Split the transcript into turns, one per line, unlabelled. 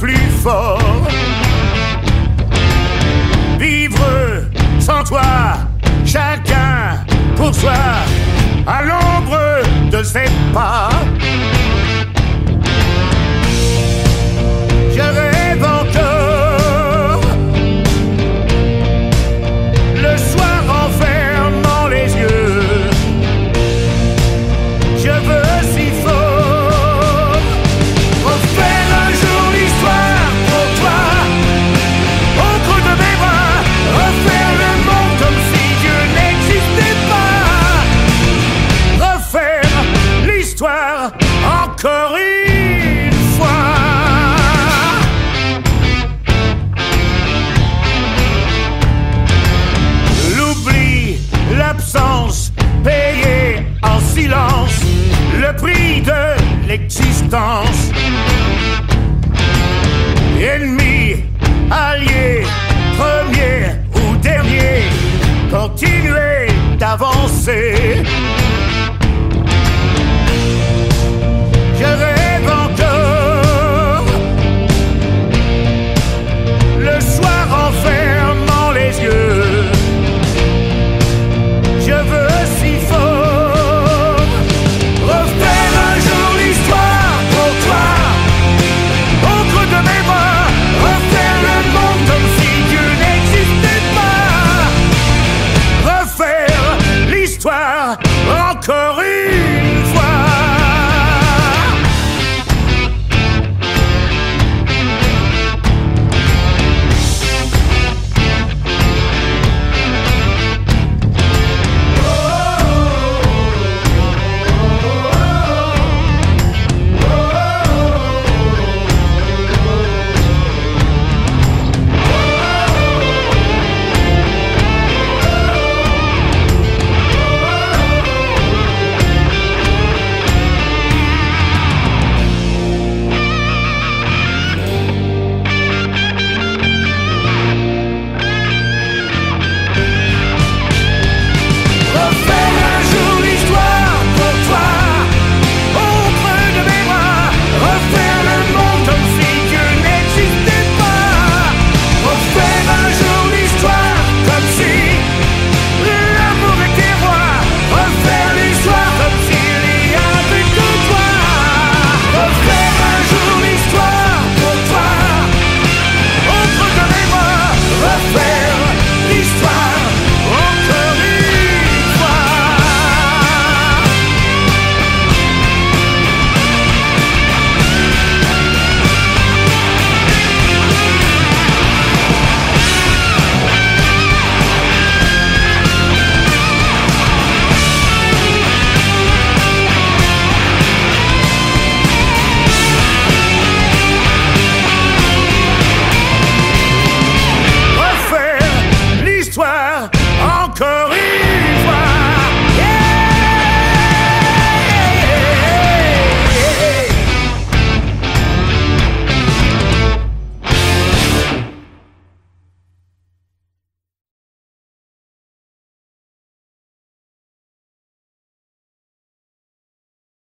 plus fort. Vivre sans toi, chacun pour soi, à l'ombre de ses pas. Je rêve encore, le soir en fermant les yeux. Je veux si fort refaire un jour l'histoire pour toi, au creux de mes bras, refaire le monde comme si Dieu n'existait pas, refaire l'histoire encore une fois. L'oubli, l'absence, payée en silence, le prix de l'existence. Ennemi, allié, premier ou dernier, continuez d'avancer.